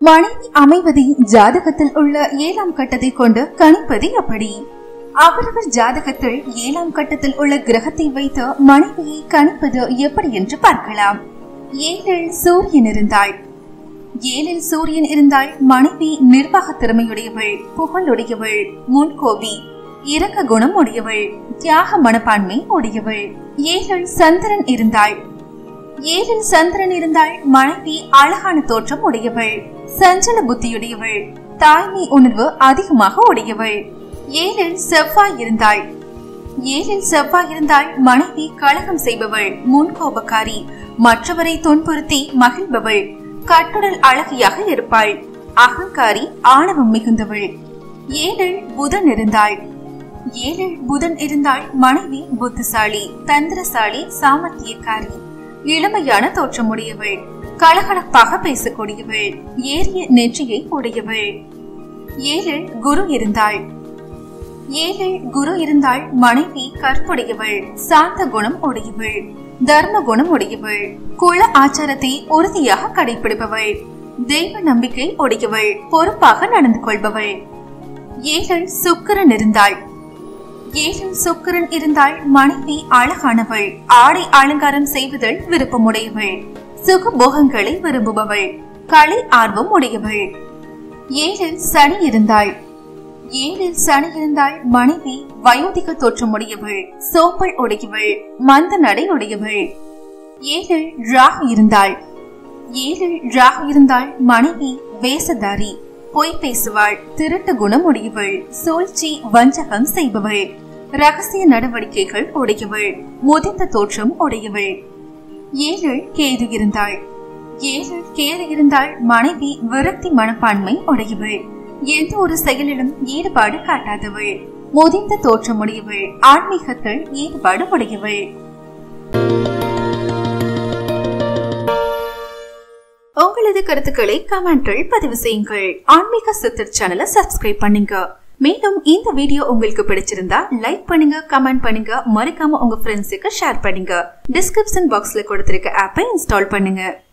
மனைவி அமைவதை ஜாதகத்தில் உள்ள 7ஆம் கட்டத்தை கொண்டு கணிப்பது எப்படி? அவரவர் ஜாதகத்தில் 7ஆம் கட்டத்தில் உள்ள கிரகத்தை வைத்து மனைவியை கணிப்பது எப்படி என்று பார்க்கலாம். 7இல் சூரியன் இருந்தால் மனைவி நிர்வாக திறமையுடையவள், புகழுடையவள், முன்கோபி, இரக்க குணம் உடையவள், தியாக மனப்பான்மை உடையவள். 7இல் சந்திரன் இருந்தால் மனைவி அழகான தோற்றம் உடையவள், சஞ்சல புத்தியுடையவள், தாய்மை உணர்வு அதிகமாக உடையவள். 7இல் செவ்வாய் இருந்தால் மனைவி கலகம் செய்பவள், முன்கோபக்காரி, மற்றவரை துன்புறுத்தி மகிழ்பவள், கட்டுடல் அழகியாக இருப்பாள், அகங்காரி, ஆணவம் மிகுந்தவள். 7இல் புதன் இருந்தால் மனைவி புத்திசாலி, தந்திரசாலி, சாமர்த்தியக்காரி, இளமையான தோற்றமுடையவள், கலகலப்பாக பேசக்கூடியவள், ஏறிய நெற்றியை உடையவள். 7இல் குரு இருந்தால் மனைவி கற்புடையவள், சாந்த குணம் உடையவள், தர்ம குணம் உடையவள், குல ஆச்சாரத்தை உறுதியாக கடைபிடிப்பவள், தெய்வ நம்பிக்கை உடையவள், பொறுப்பாக நடந்து கொள்பவள். 7இல் சுக்கிரன் இருந்தால் மனைவி அழகானவள், ஆடை அலங்காரம் செய்வதில் விருப்பமுடையவள், சுகபோகங்களை விரும்புபவள், கலை ஆர்வம் உடையவள். 7இல் சனி இருந்தால் மனைவி வயோதிக தோற்றமுடையவள், சோம்பல் உடையவள், மந்த நடை உடையவள். 7இல் ராகு இருந்தால் மனைவி வேஷதாரி, பொய் பேசுவாள், திருட்டு குணம் உடையவள், சூழ்ச்சி, வஞ்சகம் செய்பவள், ரகசிய நடவடிக்கைகள் உடையவள், முதிர்ந்த தோற்றம் உடையவள். 7இல் கேது இருந்தால் மனைவி விரக்தி மனப்பான்மை உடையவள், எந்த ஒரு செயலிலும் ஈடுபாடு காட்டாதவள், முதிர்ந்த தோற்றமுடையவள், ஆன்மீகத்தில் ஈடுபாடு உடையவள். உங்களது கருத்துக்களை கமெண்டில் பதிவு செய்யுங்கள். ஆன்மீக சித்தர் சேனலை சப்ஸ்கிரைப் பண்ணுங்க. மேலும் இந்த வீடியோ உங்களுக்கு பிடிச்சிருந்தா லைக் பண்ணுங்க, கமெண்ட் பண்ணுங்க, மறக்காம உங்க ஃப்ரெண்ட்ஸுக்கு ஷேர் பண்ணுங்க. டிஸ்கிரிப்ஷன் பாக்ஸ்ல கொடுத்திருக்க ஆப்பை இன்ஸ்டால் பண்ணுங்க.